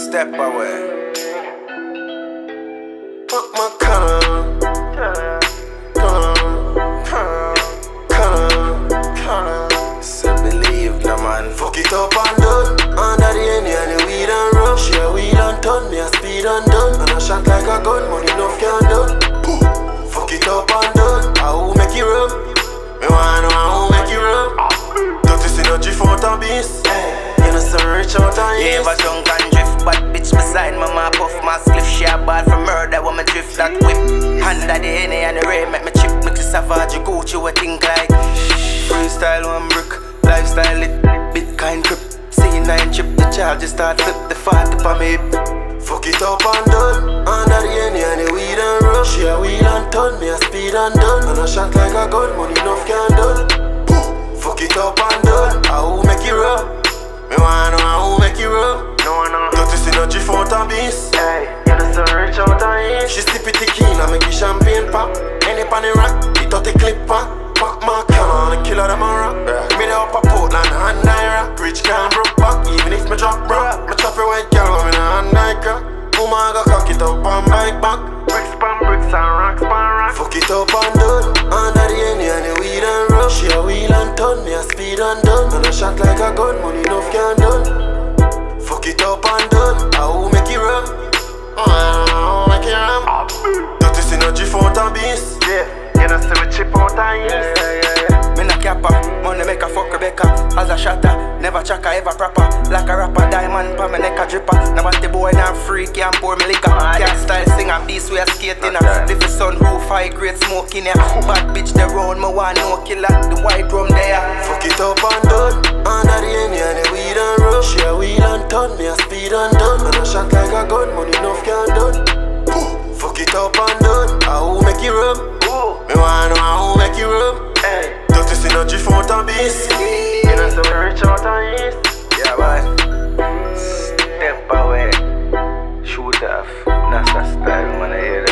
Step away. Fuck my color. So believe, no man. Fuck it up and done. Under the Unii and the weed and rum. Share weed and ton, me a speed and done. And I shot like a gun, money enough can done. Fuck it up and done. I who make it rub. Me wanna know how make it rub. Don't you see no drift out and beast? You know some rich out and Yeah, east. but drunk and drift, but bitch beside my ma puff my spliff. She a bad for murder when me drift that whip. Under the Unii and the rain make me chip. Mix the savage, you Gucci, what think like. Freestyle one brick, lifestyle it, Bitcoin grip. C9 chip, the child just start flip the 40 for me. Fuck it up and done. Under the Unii and the weed and rum. She a wheel and ton, me a speed and done. And I shot like a gun, money enough can done. Fuck it up and done. I who make it rub. Me wanna know how who make it rub. Don't you see no drift out and beast? You know some rich out and east. She sip it tequila, make it champagne pop. Any pan the rack, it out the clip pack. Fuck my camera, the killer them a rock. Me the upper Portland and Naira. Rich can't broke back, even if me drop bro. Me chop a white girl, me nah hand like her. Woman go cock it up and bike back. Bricks pan bricks and rocks pan rocks. Fuck it up and done. Under the Unii and the weed and rum. She a wheel and ton, me a speed and done. And I shot like a gun, money enough can done. Fuck it up and done. I who make it rub. How make it ram. Don't you see no drift out and beast? You know see we chip out and east. Me no capper, money make a fuck Rebecca. As a shatter, never chaka ever proper. Like a rapper, diamond pa me neck a dripper. Now what the boy now freak, can't pour me liquor. Can't style sing and beast we a skating. Live the sun roof, high grade smoke in here. Bad bitch they round, me want no killer. The white rum there. Fuck it up and done. Under the Unii and the weed and rum. She a wheel and ton, me a speed and done. And I shot like a gun, money enough can done. Fuck it up and done. I who make it rub. Me wanna know how make it rub. Don't you see no drift out and beast? You know some rich out and east. Yeah, boy. Step away. Shoot off. That's the style, man. I hear that.